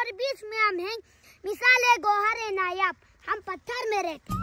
हमारे बीच में हम हैं, मिसाल है गौहर नायाब, हम पत्थर में रहते।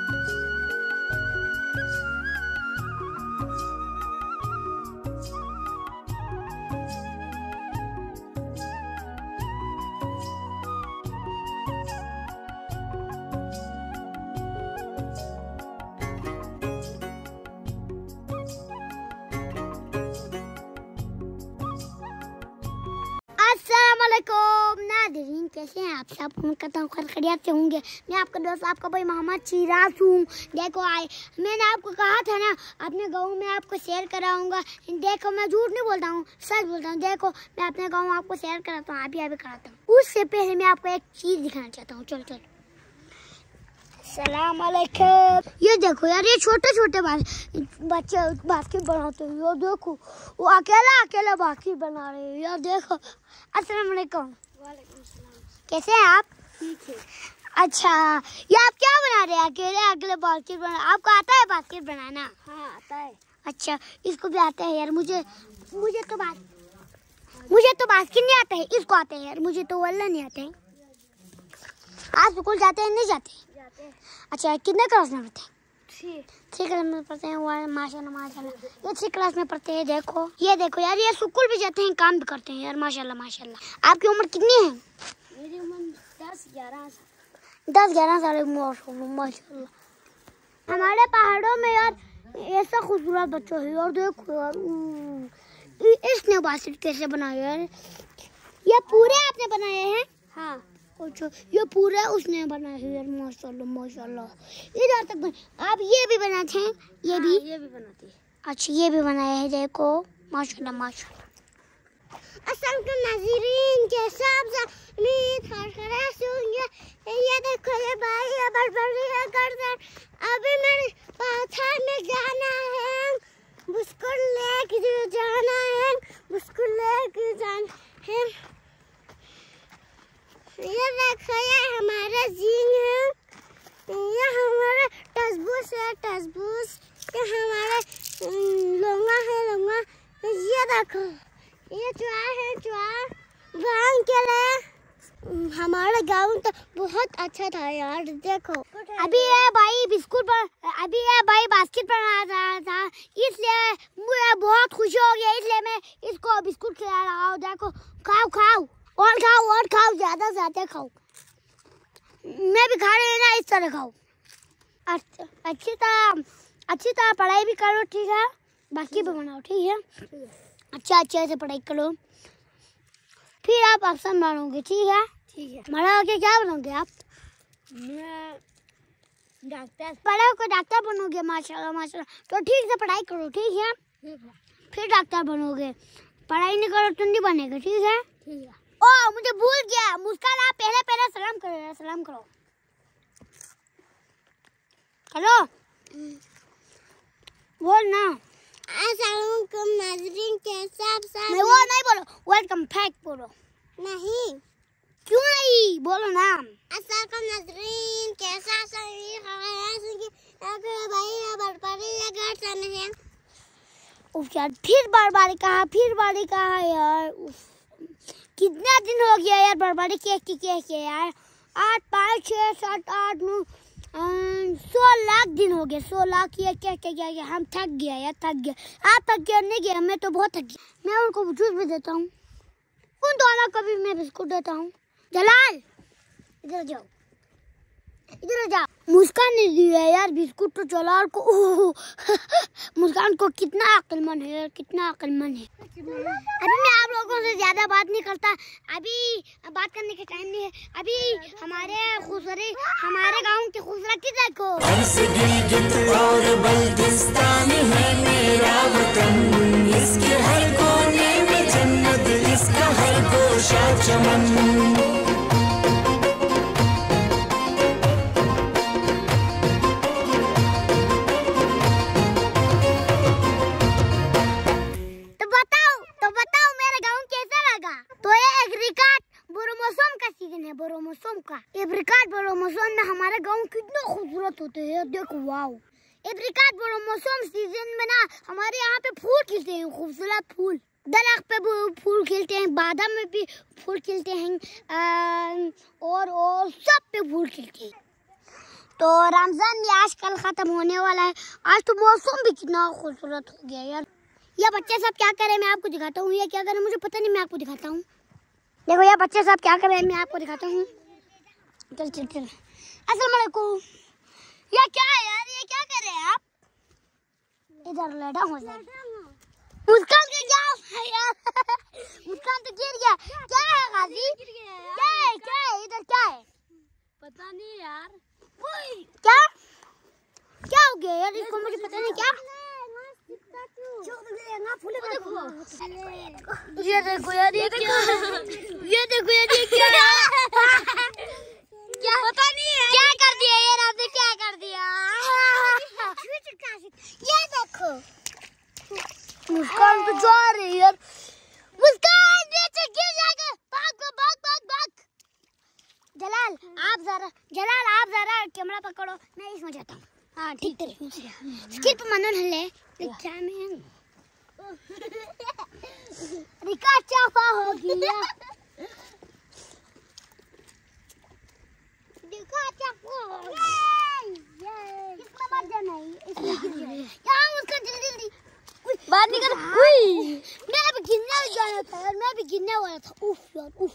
नाज़रीन, कैसे हैं आप सब? उम्मीद करता हूँ खैरियत से होंगे। मैं आपका दोस्त, आपका भाई मोहम्मद चिराज हूँ। देखो मैंने आपको कहा था ना, अपने गाँव में आपको शेयर कराऊंगा। देखो मैं झूठ नहीं बोलता हूँ, सच बोलता हूँ। देखो मैं अपने गाँव में आपको शेयर कराता हूँ, अभी कराता हूँ। उससे पहले मैं आपको एक चीज़ दिखाना चाहता हूँ। चलो सलाम अलैकुम। ये देखो यार, ये छोटे छोटे बच्चे बास्केट बनाते हैं। यार देखो वो अकेला बास्केट बना रहे हैं। यार देखो। अस्सलाम वालेकुम। कैसे हैं आप? ठीक है। अच्छा, ये आप क्या बना रहे हैं? अकेले बास्केट बना। आपको आता है बास्केट बनाना? हाँ आता है। अच्छा, इसको भी आता है यार। मुझे तो बास्केट नहीं आता है, इसको आता है यार। मुझे तो वल्ला नहीं आता है। आप स्कूल जाते हैं? नहीं जाते? अच्छा, कितने क्लास में पढ़ते हैं? 3 क्लास में पढ़ते हैं। माशाल्लाह ये 3 क्लास में पढ़ते हैं। ये देखो यार, ये स्कूल भी जाते हैं, काम भी करते हैं यार। माशाल्लाह। आपकी उम्र कितनी है? मेरी उम्र 10-11 साल। माशाल्लाह। हमारे पहाड़ों में यार ऐसा खूबसूरत बच्चा है। और देखो यार, इसने बास्केट कैसे बनाया यार? ये पूरे आपने बनाए हैं? हाँ। अच्छा, ये पूरा उसने बनाया है यार। माशाल्लाह। इधर तक आप ये भी बनाते हैं? ये भी बनाते हैं। अच्छा, ये भी बनाया है। देखो माशाल्लाह। अस्सलाम नाज़रीन, कैसे आप सब? ये देखो ये भाई अभी मेरे पत्थर में जाना है, बिस्कुट लेके जाना है। ये देखो ये हमारा झील है, ये हमारा तरबूज, ये हमारा लौंगा है। ये देखो ये ज्वार गाँव के लिए हमारा गाँव तो बहुत अच्छा था यार। देखो अभी ये भाई बास्केट बना रहा था, इसलिए मुझे बहुत खुशी हो गई। इसलिए मैं इसको बिस्कुट खिला रहा हूँ। देखो खाओ और खाओ, ज्यादा खाओ। मैं भी खा रही हूँ ना, इस तरह खाओ। अच्छी तरह पढ़ाई भी करो, ठीक है? बाकी भी बनाओ, ठीक है? अच्छे से पढ़ाई करो, फिर आप अफसर बनोगे, ठीक है? बड़ा होके क्या बनोगे आप? मैं डॉक्टर। बड़ा होकर डॉक्टर बनोगे? माशाल्लाह। तो ठीक से पढ़ाई करो, ठीक है? फिर डॉक्टर बनोगे। पढ़ाई नहीं करो तो नहीं बनेगा, ठीक है? ओ मुझे भूल गया, मुस्कान आप पहले सलाम करो। हेलो बोल ना। अस्सलामुअलैकुम नाज़रीन, कैसे आप सब? मैं वो नहीं बोलो, वेलकम बैक बोलो। नहीं, क्यों नहीं? बोलो ना। अस्सलामुअलैकुम नाज़रीन, कैसे आप सब? यार फिर बर्बादी कहा यार। कितना दिन हो गया यार बर्बादी किए यार। 8, 5, 6, 7, 8, 9, 100 लाख दिन हो गए। 100 लाख क्या हम थक गया। आप थक गया? नहीं गया, मैं तो बहुत थक गया। मैं उनको जूस भी देता हूँ, उन दोनों को भी मैं बिस्कुट देता हूँ। जलाल इधर जाओ। मुस्कान ने दिया यार बिस्कुट तो जलाल को। मुस्कान को कितना अक्लमंद है। अभी मैं आप लोगों से ज्यादा बात नहीं करता, अभी बात करने का टाइम नहीं है। अभी हमारे गांव की खूबसूरती देखो। और बल्दिस्तान है मेरा वतन, इसके हर कोने में जन्नत, इसका हर गोशा चमन। तो बताओ मेरा गाँव कैसा लगा? तो ये एग्रीकाट बोरोमोसोम का सीजन है, बोरोमोसोम में हमारे गाँव कितना खूबसूरत होते हैं। देखो वाओ, एग्रीकाट बोरोमोसोम सीजन में ना हमारे यहाँ पे फूल खिलते हैं, खूबसूरत फूल। दरख्त पे फूल खिलते हैं, बादाम में भी फूल खिलते हैं, और सब पे फूल खिलते हैं। तो रमजान भी आजकल खत्म होने वाला है। आज तो मौसम भी कितना खूबसूरत हो गया यार। ये बच्चे सब क्या कर रहे हैं मैं आपको दिखाता हूँ। ये क्या कर रहे हैं मुझे पता नहीं, मैं आपको दिखाता हूँ। देखो ये बच्चे सब क्या कर रहे हैं मैं आपको दिखाता हूँ। चल चल चल। अस्सलाम वालेकुम। ये क्या है यार, ये क्या कर रहे हैं आप? इधर लेटा हो जाए। मुस्कान का क्या है यार? मुस्कान तो गिर गया। क्या है गाजी? क्या है इधर क्या है? पता नहीं यार। क्या क्या हो गया यार, इसको मुझे पता नहीं। क्या ये देखो यार, ये क्या ये देखो यार, ये क्या क्या पता नहीं है। क्या कर दिया यार आपने, क्या कर दिया? ये देखो मुस्कान तो जा रही है यार। मुस्कान नीचे गिर जाएगा। भाग भाग भाग भाग। जलाल आप जरा कैमरा पकड़ो, मैं इसमें जाता हूँ। हाँ ठीक है। स्किप मनन हले क्या में रिका चाफा हो गया। दिखा चाफा इसमें मत जाना, इसमें गिर जाए। यहाँ उसका जल्दी बाहर निकल। मैं भी गिरने जाना था यार, मैं भी गिरने वाला था। उफ यार उफ।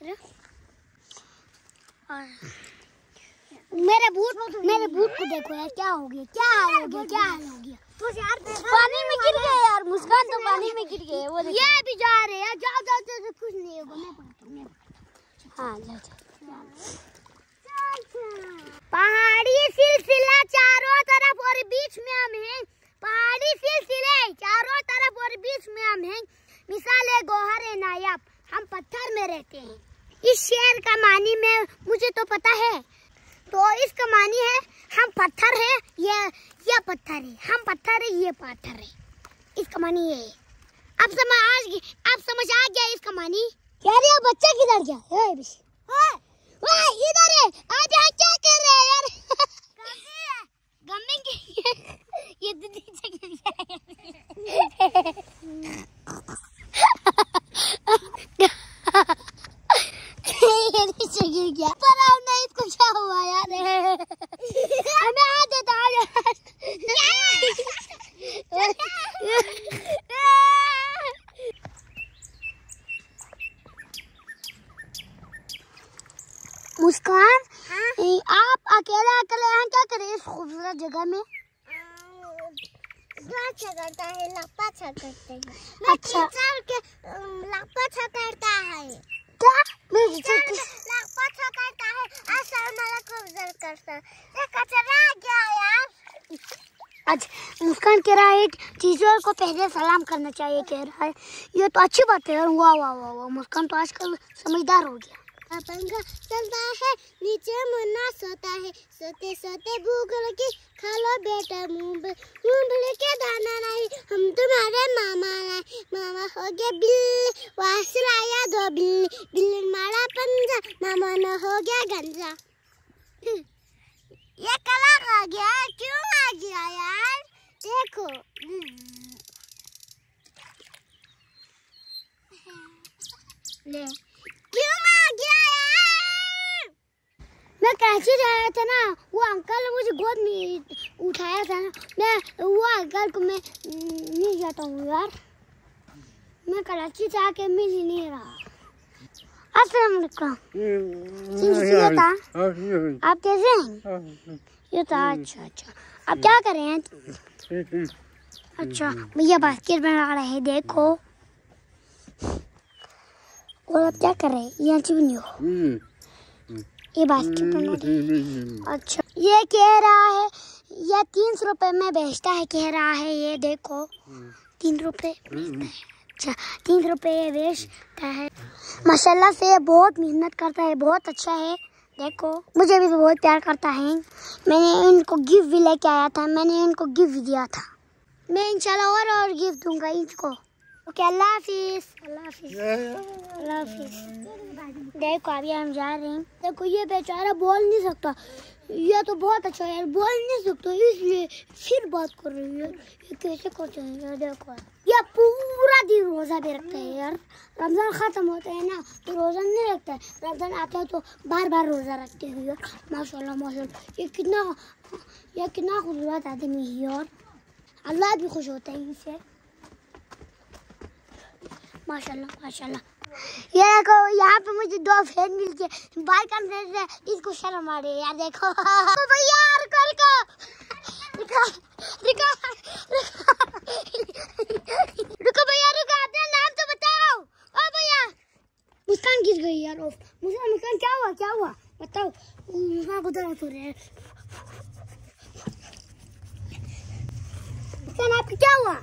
मेरे बूट को देखो यार, क्या हो गया, क्या हाल हो गया। तो यार पानी में गिर गए यार। मुस्कान तो पानी में गिर गए। वो ये भी जा रहे हैं। जाओ कुछ नहीं होगा, मैं पकड़ता हूँ। हाँ पहाड़ी सिलसिला चारों तरफ और बीच में हम हैं। पहाड़ी सिलसिले चारों तरफ और बीच में हम हैं। मिसाल गौहर नायाब, हम पत्थर में रहते हैं। इस शेर का मानी में मुझे तो पता है। तो इसका मानी है हम पत्थर है, ये पत्थर है, हम पत्थर है, ये पत्थर है। इसका मानी ये है। अब समझ आ गया इसका मानी। यार ये बच्चा किधर गया? इधर है। आप यहाँ क्या कर रहे हैं यार? गम्मी की ये दीदी नीचे गिर गया। पर हमने इसको क्या हुआ यार? हमें आ देता मुस्कान। आप अकेले यहाँ क्या करें इस खूबसूरत जगह में? करता है, लापता करते हैं। अच्छा लापता करता है क्या? लापता करता है। करता है। कचरा गया यार। अच्छा मुस्कान कह रहा है टीचर को पहले सलाम करना चाहिए, कह रहा है। ये तो अच्छी बात है यार। वाह वाह वाह वाह। मुस्कान तो आजकल समझदार हो गया। पंखा चलता है, नीचे मुन्ना सोता है। सोते सोते भूख लगी, खा लो बेटा मूंगफली के दाना नहीं। हम तुम्हारे मामा हो गया बिल्ली, वासिल आया 2 बिल्ली मारा पंजा, मामा न हो गया गंजा। ये कला आ गया, क्यों आ गया यार? देखो ले क्यों आ गया यार? मैं कैसे जा रहा था ना, वो अंकल ने मुझे गोद में उठाया था ना, मैं वो अंकल को मैं नहीं जाता हूँ यार। मैं कराची से आके मिल ही नहीं रहा। अस्सलाम वालेकुम। आप कैसे हैं? ये था। अच्छा आप क्या कर रहे हैं? अच्छा भैया बास्केट बना रहे हैं, देखो। और आप क्या कर रहे हैं? ये नहीं हो, ये बास्केट बना रहे। अच्छा ये कह रहा है ये 300 रुपए में बेचता है, कह रहा है। ये देखो 3 रुपए बेचता है। अच्छा 3 रुपए बेचता है। माशाल्लाह से बहुत मेहनत करता है, बहुत अच्छा है। देखो मुझे भी बहुत प्यार करता है। मैंने इनको गिफ्ट भी लेके आया था, मैंने इनको गिफ्ट भी दिया था। मैं इंशाल्लाह और गिफ्ट दूंगा इनको। ओके अल्लाह हाफिज। देखो अभी हम जा रहे हैं। देखो ये बेचारा बोल नहीं सकता, ये तो बहुत अच्छा है यार, बोल नहीं सकते इसलिए फिर बात कर रही है। ये कैसे करते हैं यार, देखो ये पूरा दिन रोजा भी रखता है यार। रमजान खत्म होता है ना तो रोजा नहीं रखता है, रमजान आता है तो बार बार रोजा रखते हैं यार। माशाल्लाह माशाल्लाह, ये कितना खूबसूरत आदमी है यार, अल्लाह भी खुश होता है इससे। माशाल्लाह माशाल्लाह। ये देखो यहाँ पे मुझे 2 फ्रेंड मिल के बात कर रहे थे, इसको शर्म आ रही है यार। देखो भैया रुको रुको रुको रुको रुको भैया रुको, अपना नाम तो बताओ। ओ भैया मुस्कान गिर गई यार। मुस्कान क्या हुआ बताओ। मुस्कान को दर्द हो रहा है। मुस्कान आपको क्या हुआ?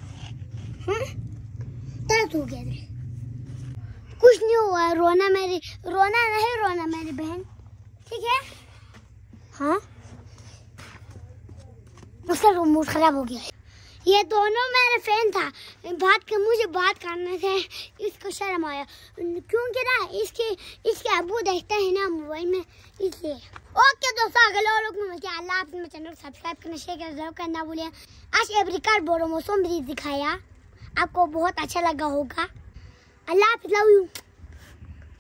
दर्द हो गया। कुछ नहीं हुआ, रोना मेरी बहन, ठीक है? हाँ उसका मूड खराब हो गया। ये दोनों मेरे फ्रेंड था, मुझे बात करने थे, इसको शर्म आया क्योंकि ना इसके अब्बू देखते हैं ना मोबाइल में, इसलिए। ओके दोस्तों, अगले लोग में अल्लाह हाफ़िज़। मेरे चैनल को सब्सक्राइब करना, शेयर करना, जरूर करना भूलिए। आज एवरिकार बोरो मौसम भी दिखाया, आपको बहुत अच्छा लगा होगा। अल्लाह हाफ़िज़, लव यू।